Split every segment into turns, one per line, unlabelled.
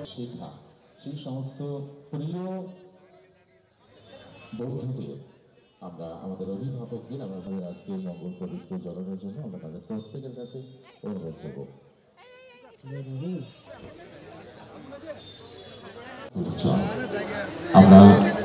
শেখা সেই সমস্ত প্রিয় বন্ধুদের আমরা আমাদের অভিভাবকদের আমরা আজকে মঙ্গল পবিত্র জ্বলনের জন্য আমরা তাদের প্রত্যেকের কাছে অনুরোধ করব। আমরা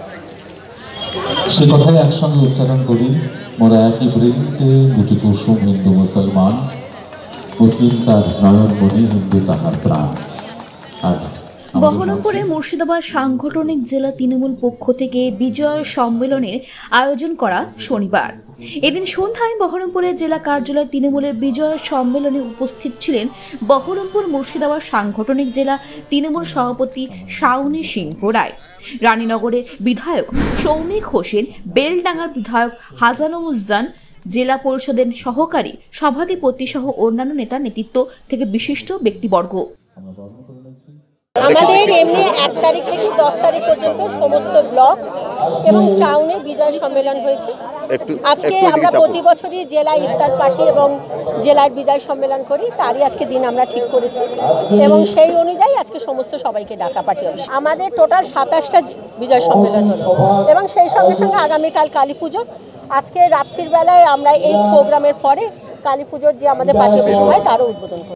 সে কথাই একসঙ্গে উচ্চারণ করি, মোরা একই বৃন্তে দুটি কুসুম, হিন্দু মুসলমান, মুসলিম তার নয়নমণি, হিন্দু তাহার প্রাণ। আর
বহরমপুরে মুর্শিদাবাদ সাংগঠনিক জেলা তৃণমূল পক্ষ থেকে বিজয় সম্মেলনের আয়োজন করা শনিবার। এদিন সন্ধ্যায় বহরমপুরের জেলা কার্যালয়ে তৃণমূলের বিজয় সম্মেলনে উপস্থিত ছিলেন বহরমপুর মুর্শিদাবাদ সাংগঠনিক জেলা তৃণমূল সভাপতি শাওনী সিংহ রায়, রানীনগরের বিধায়ক সৌমিক হোসেন, বেলডাঙ্গার বিধায়ক হাসানুজ্জামান, জেলা পরিষদের সহকারী সভাধিপতি সহ অন্যান্য নেতা নেতৃত্ব থেকে বিশিষ্ট ব্যক্তিবর্গ।
আমাদের এমনি 1 তারিখ থেকে 10 তারিখ পর্যন্ত সমস্ত ব্লক এবং টাউনে বিজয় সম্মেলন হয়েছে। আজকে আমরা প্রতি বছরই জেলা ইফতার পার্টি এবং জেলার বিজয় সম্মেলন করি, তারই আজকে দিন আমরা ঠিক করেছি এবং সেই অনুযায়ী আজকে সমস্ত সবাইকে ডাকা পার্টি হবে। আমাদের টোটাল 27টা বিজয় সম্মেলন হলো এবং সেই সঙ্গে সঙ্গে আগামীকাল কালী পুজো। আজকে রাত্রির বেলায় আমরা এই প্রোগ্রামের পরে কালী পুজোর যে আমাদের পার্টি অফিস হয় তারও উদ্বোধন করি।